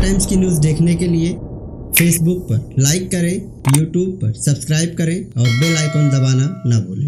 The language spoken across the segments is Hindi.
टाइम्स की न्यूज़ देखने के लिए फेसबुक पर लाइक करें, यूट्यूब पर सब्सक्राइब करें और बेल आइकन दबाना ना भूलें।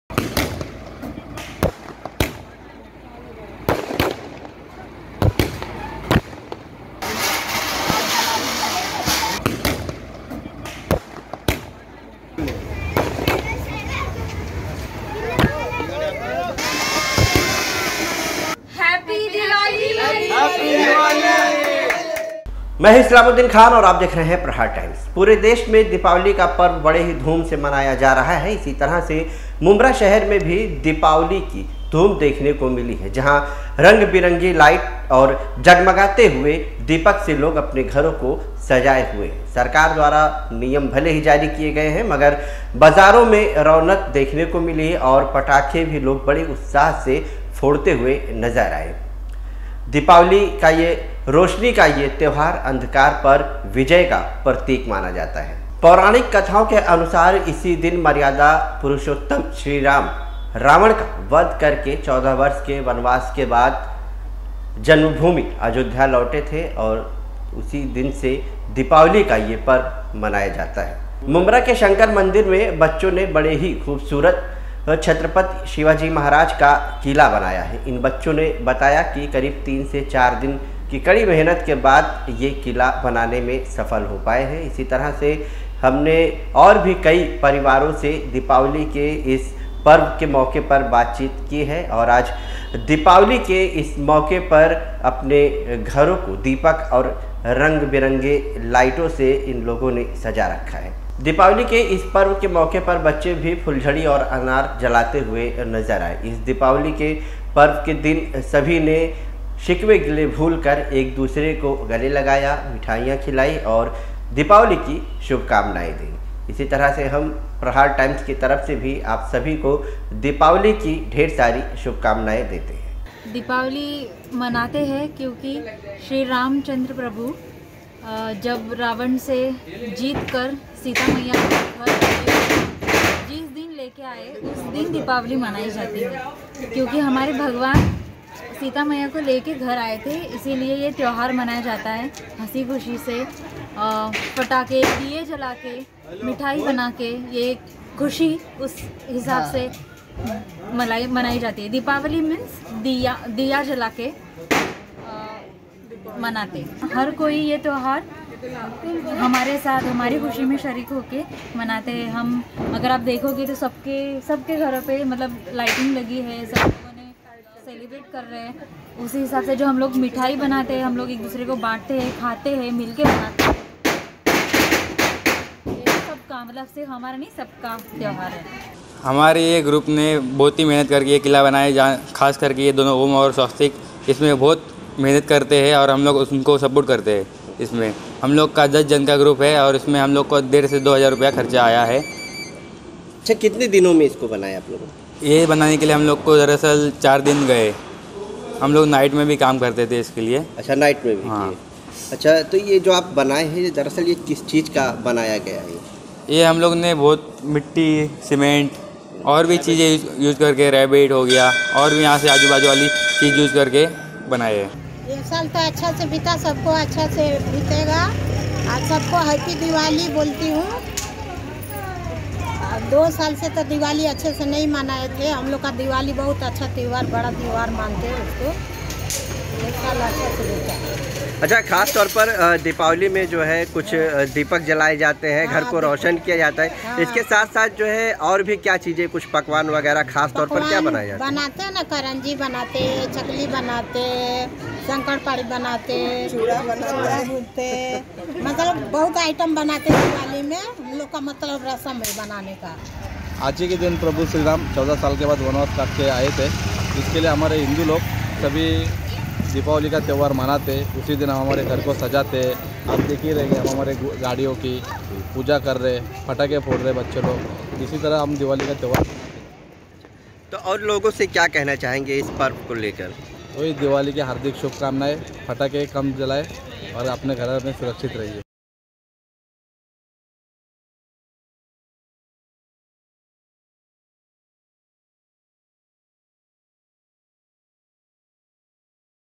मैं इस्लामुद्दीन खान और आप देख रहे हैं प्रहार टाइम्स। पूरे देश में दीपावली का पर्व बड़े ही धूम से मनाया जा रहा है। इसी तरह से मुंब्रा शहर में भी दीपावली की धूम देखने को मिली है, जहां रंग बिरंगी लाइट और जगमगाते हुए दीपक से लोग अपने घरों को सजाए हुए हैं। सरकार द्वारा नियम भले ही जारी किए गए हैं, मगर बाजारों में रौनक देखने को मिली और पटाखे भी लोग बड़े उत्साह से फोड़ते हुए नजर आए। दीपावली का रोशनी का ये त्यौहार अंधकार पर विजय का प्रतीक माना जाता है। पौराणिक कथाओं के अनुसार इसी दिन मर्यादा पुरुषोत्तम श्री राम रावण का वध करके 14 वर्ष के वनवास के बाद जन्मभूमि अयोध्या लौटे थे और उसी दिन से दीपावली का ये पर्व मनाया जाता है। मुंब्रा के शंकर मंदिर में बच्चों ने बड़े ही खूबसूरत छत्रपति शिवाजी महाराज का किला बनाया है। इन बच्चों ने बताया कि करीब 3 से 4 दिन की कड़ी मेहनत के बाद ये किला बनाने में सफल हो पाए हैं। इसी तरह से हमने और भी कई परिवारों से दीपावली के इस पर्व के मौके पर बातचीत की है और आज दीपावली के इस मौके पर अपने घरों को दीपक और रंग बिरंगे लाइटों से इन लोगों ने सजा रखा है। दीपावली के इस पर्व के मौके पर बच्चे भी फुलझड़ी और अनार जलाते हुए नजर आए। इस दीपावली के पर्व के दिन सभी ने शिकवे गिले भूलकर एक दूसरे को गले लगाया, मिठाइयाँ खिलाई और दीपावली की शुभकामनाएं दी। इसी तरह से हम प्रहार टाइम्स की तरफ से भी आप सभी को दीपावली की ढेर सारी शुभकामनाएं देते हैं। दीपावली मनाते हैं क्योंकि श्री रामचंद्र प्रभु जब रावण से जीत कर सीता मैया के घर जिस दिन लेके आए उस दिन दीपावली मनाई जाती है, क्योंकि हमारे भगवान सीता मैया को लेके घर आए थे, इसीलिए ये त्यौहार मनाया जाता है। हंसी खुशी से पटाखे दिए जला के मिठाई बना के ये खुशी उस हिसाब से मनाई जाती है। दीपावली मीन्स दिया जला के मनाते। हर कोई ये त्यौहार हमारे साथ हमारी खुशी में शरीक होके मनाते हैं। हम अगर आप देखोगे तो सबके घरों पे मतलब लाइटिंग लगी है, सब लोगों ने सेलिब्रेट कर रहे हैं। उसी हिसाब से जो हम लोग मिठाई बनाते हैं, हम लोग एक दूसरे को बांटते हैं, खाते हैं, मिलके बनाते हैं। ये सबका मतलब सिर्फ हमारा नहीं, सबका त्यौहार है। हमारे ये ग्रुप ने बहुत ही मेहनत करके ये किला बनाया, जहाँ खास करके ये दोनों ओम और स्वस्तिक इसमें बहुत मेहनत करते हैं और हम लोग उनको सपोर्ट करते हैं। इसमें हम लोग का 10 जन का ग्रुप है और इसमें हम लोग को 1,500 से 2,000 रुपया खर्चा आया है। अच्छा, कितने दिनों में इसको बनाया आप लोगों? ये बनाने के लिए हम लोग को दरअसल 4 दिन गए। हम लोग नाइट में भी काम करते थे इसके लिए। अच्छा, नाइट में भी? हाँ। अच्छा, तो ये जो आप बनाए हैं दरअसल ये किस चीज़ का बनाया गया है? ये हम लोग ने बहुत मिट्टी, सीमेंट और भी चीज़ें यूज़ करके, रैबिट हो गया और भी यहाँ से आजू बाजू वाली चीज़ यूज़ करके बनाए हैं। ये साल तो अच्छा से बीता, सबको अच्छा से बीतेगा। आज सबको हैप्पी दिवाली बोलती हूँ। 2 साल से तो दिवाली अच्छे से नहीं मनाए थे। हम लोग का दिवाली बहुत अच्छा त्यौहार, बड़ा त्यौहार मानते हैं उसको। एक साल अच्छा से बीता। अच्छा, खास तौर पर दीपावली में जो है कुछ दीपक जलाए जाते हैं, घर को रोशन किया जाता है। इसके साथ साथ जो है और भी क्या चीज़ें, कुछ पकवान वगैरह खास तौर पर क्या बनाया जाता है? बनाते हैं ना, करंजी बनाते, चकली बनाते, शंकर पाड़ी बनाते, चूड़ा भूनते, मतलब बहुत आइटम बनाते हैं दिवाली में। हम लोग का मतलब रस्म है बनाने का। आज ही के दिन प्रभु श्री राम 14 साल के बाद वनवास काट के आए थे। इसके लिए हमारे हिंदू लोग सभी दीपावली का त्यौहार मनाते। उसी दिन हम हमारे घर को सजाते। आप देख ही रहेंगे, हम हमारे गाड़ियों की पूजा कर रहे, पटाखे फोड़ रहे बच्चे लोग। इसी तरह हम दिवाली का त्यौहार मनाते। तो और लोगों से क्या कहना चाहेंगे इस पर्व को लेकर? वही दिवाली की हार्दिक शुभकामनाएं। पटाखे कम जलाए और अपने घर में सुरक्षित रहिए।